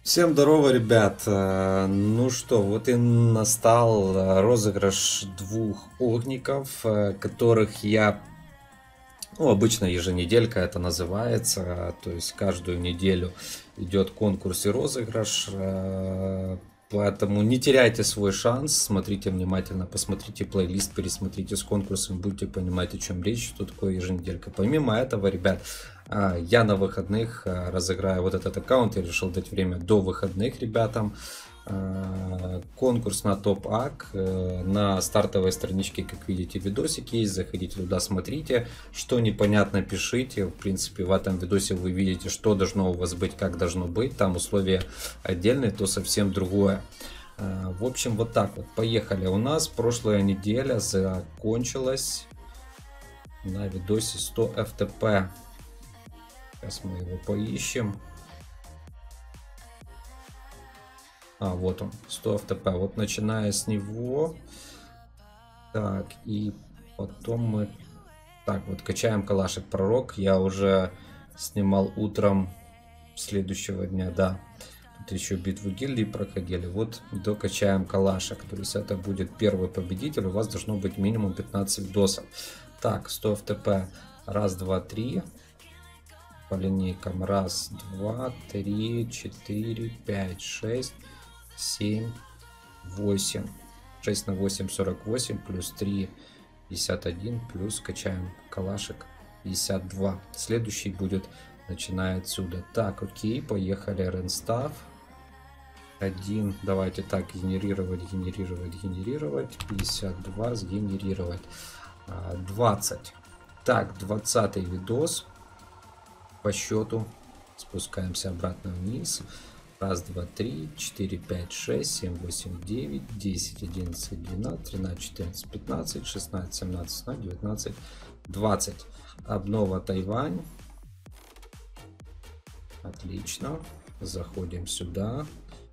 Всем здорово, ребят. Ну что, вот и настал розыгрыш двух огников, которых я, ну, обычно еженеделька это называется, то есть каждую неделю идет конкурс и розыгрыш, поэтому не теряйте свой шанс, смотрите внимательно, посмотрите плейлист, пересмотрите с конкурсом, будете понимать, о чем речь, что такое еженеделька. Помимо этого, ребят, я на выходных разыграю вот этот аккаунт, я решил дать время до выходных ребятам. Конкурс на топ-ак. На стартовой страничке, как видите, видосики есть. Заходите туда, смотрите. Что непонятно, пишите. В принципе, в этом видосе вы видите, что должно у вас быть, как должно быть. Там условия отдельные, то совсем другое. В общем, вот так вот. Поехали. У нас прошлая неделя закончилась на видосе 100 FTP. Сейчас мы его поищем. Вот он, 100 FTP. Вот начиная с него. Так, и потом мы... Так, вот качаем калашек пророк. Я уже снимал утром следующего дня, да. Тут еще битву гильдии проходили. Вот докачаем калашек. То есть это будет первый победитель. У вас должно быть минимум 15 досов. Так, 100 FTP. Раз, два, три. По линейкам. Раз, два, три, 4, 5, 6, 7, 8. 6 на 8, 48, плюс 3, 51, плюс качаем калашек 52. Следующий будет, начиная отсюда. Так, окей, поехали. Ренстав. 1, давайте так, генерировать, 52, сгенерировать. 20. Так, 20 видос по счету. Спускаемся обратно вниз. Раз, два, три, 4, 5, 6, 7, 8, 9, 10, 11, 12, 13, 14, 15, 16, 17, 18, 19, 20. Обнова Тайвань. Отлично. Заходим сюда.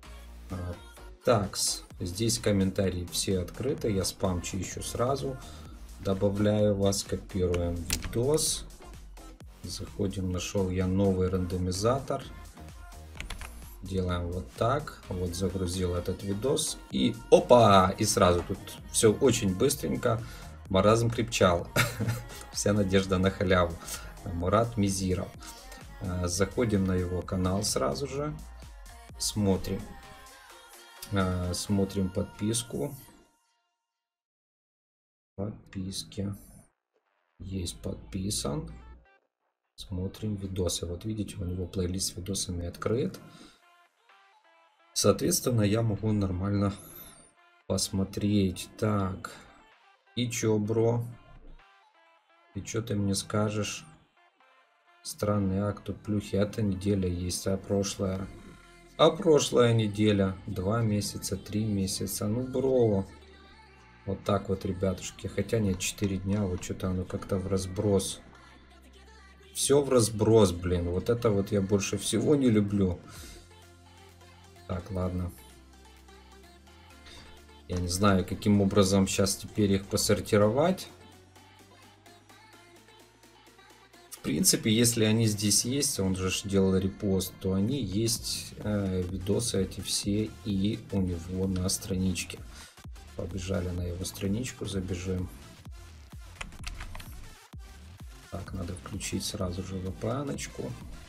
Такс. Здесь комментарии все открыты. Я спамчу еще сразу. Добавляю вас. Копируем видос. Заходим. Нашел я новый рандомизатор. Делаем вот так. Вот загрузил этот видос. И опа! И сразу тут все очень быстренько. Маразм крепчал. Вся надежда на халяву. Мурат Мизиров. Заходим на его канал сразу же. Смотрим. Смотрим подписку. Подписки. Есть подписан. Смотрим видосы. Вот видите, у него плейлист с видосами открыт. Соответственно, я могу нормально посмотреть. Так. И чё, бро? И чё ты мне скажешь? Странный акт, тут плюхи. Эта неделя есть, а прошлая? А прошлая неделя? 2 месяца, 3 месяца. Ну, бро. Вот так вот, ребятушки. Хотя нет, 4 дня. Вот что-то оно как-то в разброс. Все в разброс, блин. Вот это вот я больше всего не люблю. Так, ладно. Я не знаю, каким образом сейчас теперь их посортировать. В принципе, если они здесь есть, он же делал репост, то они есть, видосы эти все и у него на страничке. Побежали на его страничку, забежим. Так, надо включить сразу же VPN-очку.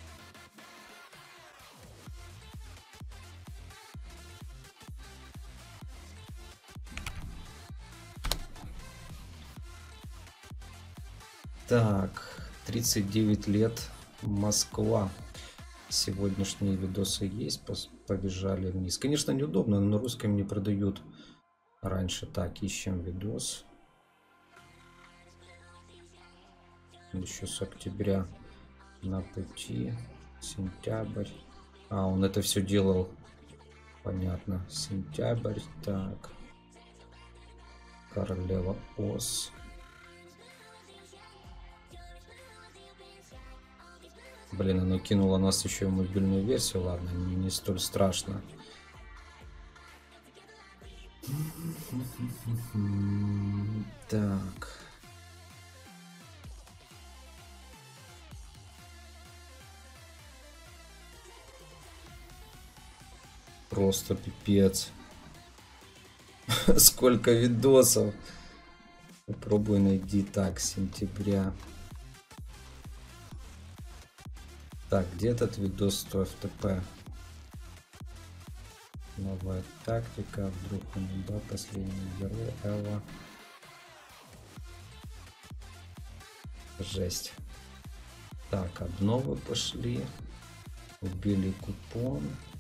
Так, 39 лет, Москва. Сегодняшние видосы есть, побежали вниз. Конечно, неудобно, но на русском не продают раньше. Так, ищем видос. Еще с октября на пути. Сентябрь. Он это все делал. Понятно. Сентябрь. Так. Королева Ос. Блин, оно кинуло нас еще в мобильную версию. Ладно, не столь страшно. Так. Просто пипец. Сколько видосов. Попробуй найди. Так, сентября. Так, где этот видос 100 FTP? Новая тактика. Вдруг он, да, последний герой. Эва. Жесть. Так, обновы пошли. Убили купон.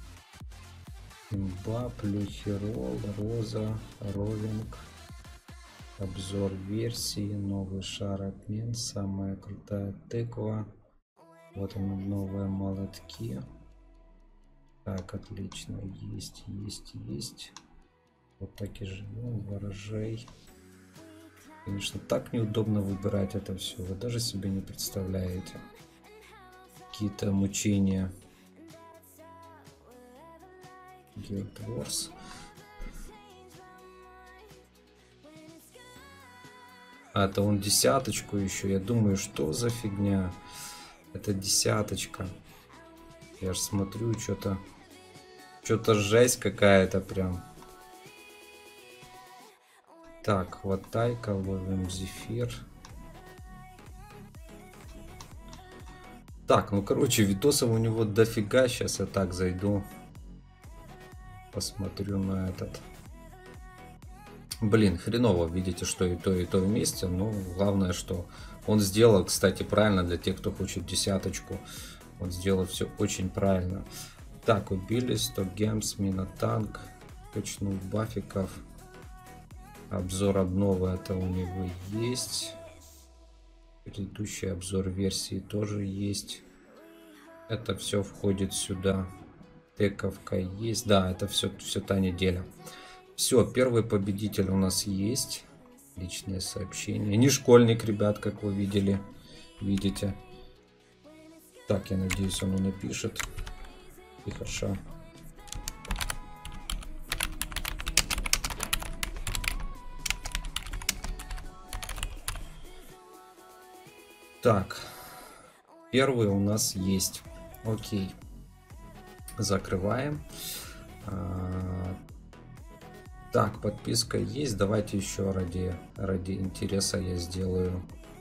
Имба, плюхерол, роза, роллинг. Обзор версии, новый шар обмен, самая крутая тыква. Вот они, новые молотки. Так, отлично, есть. Вот так и живем, ворожей. Конечно, так неудобно выбирать это все, вы даже себе не представляете. Какие-то мучения. Guild Wars. А, это он десяточку еще. Я думаю, что за фигня? Это десяточка. Я ж смотрю, что-то жесть какая-то прям. Так, хватай-ка, ловим зефир. Так, ну короче, видосов у него дофига. Сейчас я так зайду. Посмотрю на этот. Блин, хреново, видите, что и то вместе. Но главное, что он сделал, кстати, правильно для тех, кто хочет десяточку. Он сделал все очень правильно. Так, убили 100 гемс, минотанк. Качнул бафиков. Обзор обновы это у него есть. Предыдущий обзор версии тоже есть. Это все входит сюда. Тековка есть. Да, это все та неделя. Все, первый победитель у нас есть. Личное сообщение. Не школьник, ребят, как вы видите. Так, я надеюсь, он напишет. И хорошо. Так, первый у нас есть. Окей. Закрываем. Так, подписка есть. Давайте еще ради интереса я сделаю.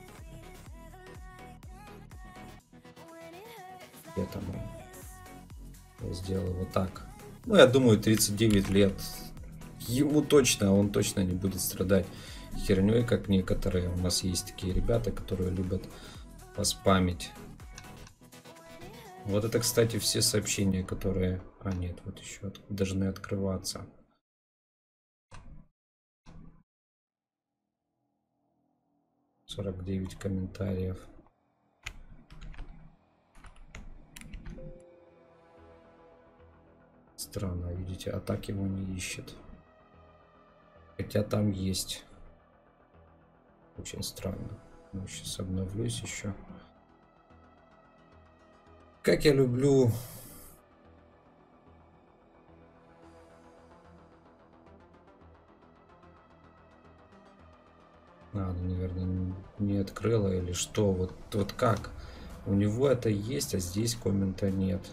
Этому. Я сделаю вот так. Ну, я думаю, 39 лет. Он точно не будет страдать херней, как некоторые. У нас есть такие ребята, которые любят поспамить. Вот это, кстати, все сообщения, которые... А, нет, вот еще должны открываться. — 49 комментариев. Странно, видите, а так его не ищет. Хотя там есть. Очень странно. Ну, сейчас обновлюсь еще. Как я люблю... Наверное, не открыла или что. Вот как? У него это есть, а здесь коммента нет.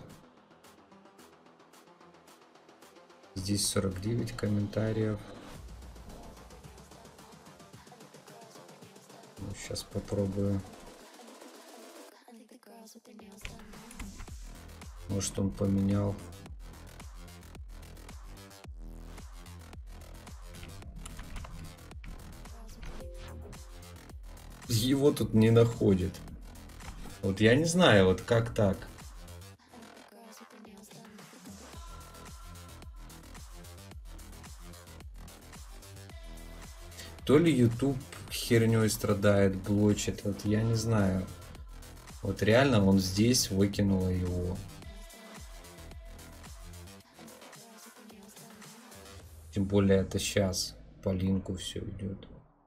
Здесь 49 комментариев. Ну, сейчас попробую. Может, он поменял. Его тут не находит. Вот я не знаю, вот как так. То ли YouTube херней страдает, блочит, вот я не знаю. Вот реально он здесь выкинул его. Тем более это сейчас по линку все идет.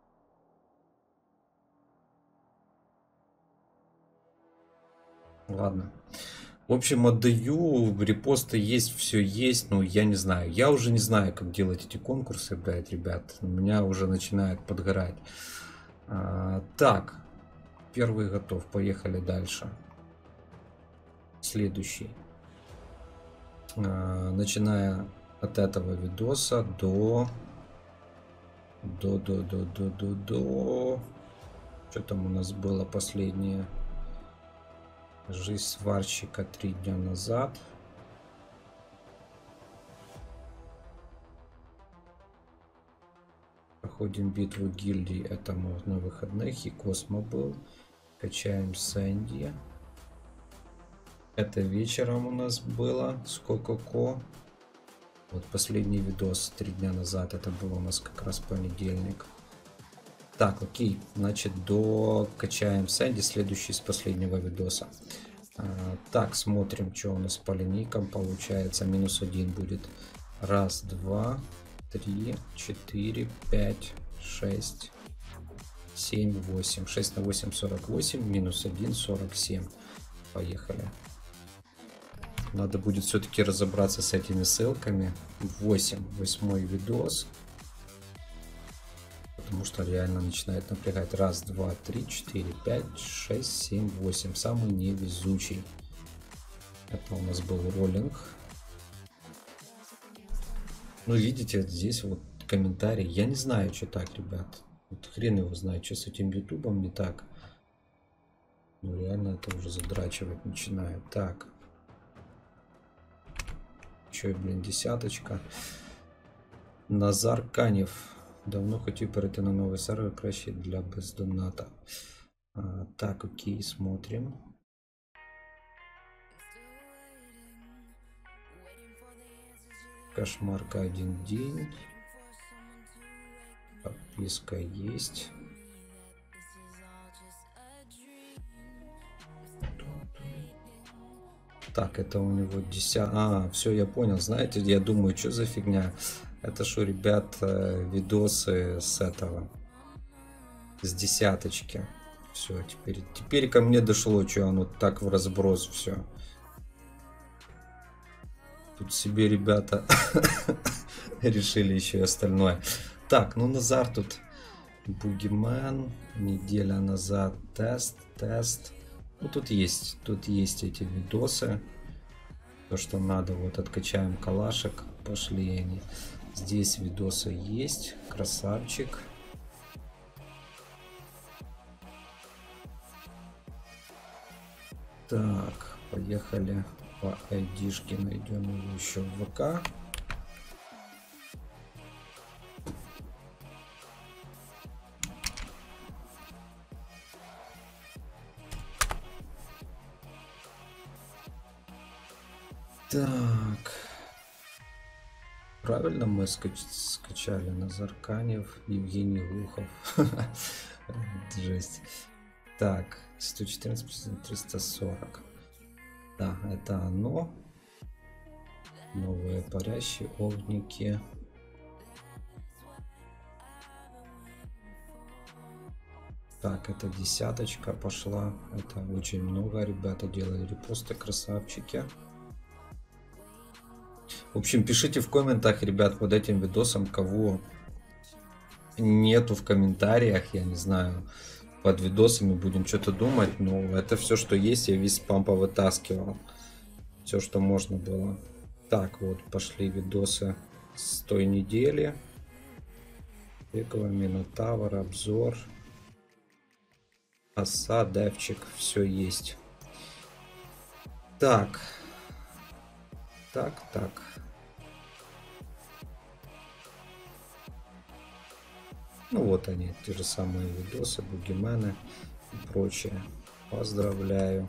Ладно. В общем, отдаю, репосты есть, все есть, ну, я не знаю. Я уже не знаю, как делать эти конкурсы, блядь, ребят. У меня уже начинает подгорать. Так, первый готов, поехали дальше. Следующий. Начиная от этого видоса до... Что там у нас было последнее? Жизнь сварщика 3 дня назад. Проходим битву гильдии. Это мы на выходных. И Космо был. Качаем Сэнди. Это вечером у нас было с Кококо. Вот последний видос 3 дня назад. Это было у нас как раз понедельник. Так, окей. Значит, докачаем Сэнди. Следующий с последнего видоса. Так, смотрим, что у нас по линейкам получается. -1 будет. 1, 2, 3, 4, 5, 6, 7, 8. 6 на 8, 48. -1, 47. Поехали. Надо будет все-таки разобраться с этими ссылками. 8. Видос. Потому что реально начинает напрягать. 1, 2, 3, 4, 5, 6, 7, 8. Самый невезучий. Это у нас был роллинг. Ну, видите, здесь вот комментарий. Я не знаю, что так, ребят. Вот хрен его знает, что с этим ютубом не так. Ну, реально это уже задрачивать начинает. Так. Еще, блин, 10. Назар Канев. Давно хотів перейти на новий сервер, краще для бездоната. Так, окей, смотрим. Кошмарка 1 день. Подписка есть. Так, это у него 10. Все, я понял. Знаете, я думаю, что за фигня. Это что, ребят, видосы с этого. С 10. Все, теперь ко мне дошло, что оно так в разброс все. Тут себе ребята решили еще и остальное. Так, ну Назар тут. Бугимен. Неделя назад. Тест. Ну, тут есть эти видосы. То, что надо. Вот откачаем калашек. Пошли они. Здесь видосы есть. Красавчик. Так, поехали по айдишке. Найдем его еще в ВК. Так. Правильно мы скачали? Назар Канев, Евгений Глухов. Жесть. Так, 114 340. Да, это оно. Новые парящие огники. Так, это 10 пошла. Это очень много. Ребята делали репосты, красавчики. В общем, пишите в комментах, ребят, под этим видосом, кого нету в комментариях, я не знаю. Под видосами будем что-то думать, но это все, что есть, я весь спам повытаскивал. Все, что можно было. Так, вот, пошли видосы с той недели. Пековый Минотавр, обзор. Оса, девчик, все есть. Так. Так. Ну вот они, те же самые видосы, бугимены и прочее. Поздравляю.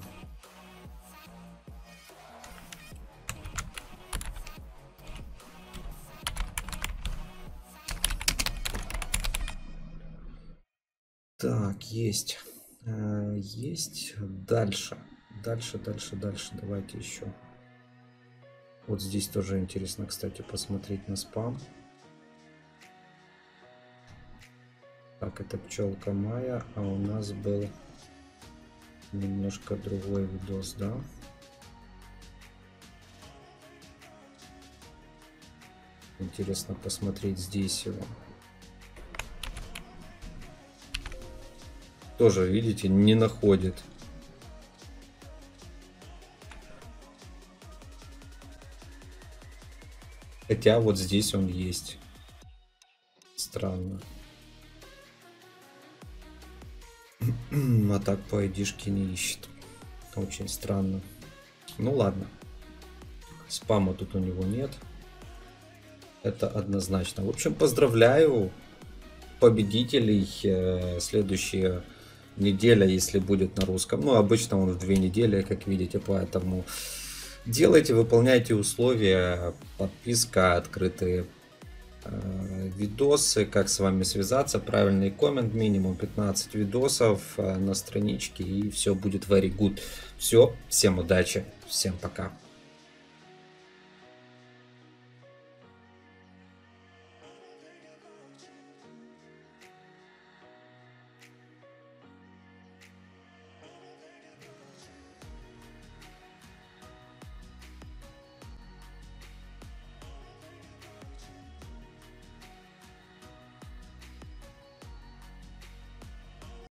Так, есть. Есть. Дальше. Дальше. Давайте еще. Вот здесь тоже интересно, кстати, посмотреть на спам. Так, это пчелка Майя, а у нас был немножко другой видос, да? Интересно посмотреть здесь его. Тоже, видите, не находит. Хотя вот здесь он есть. Странно. А так по айдишке не ищет. Очень странно. Ну ладно. Спама тут у него нет. Это однозначно. В общем, поздравляю победителей. Следующая неделя, если будет на русском. Ну, обычно он в 2 недели, как видите, поэтому делайте, выполняйте условия. Подписка, открытые видосы, как с вами связаться, правильный коммент, минимум 15 видосов на страничке, и все будет very good. Все, всем удачи, всем пока.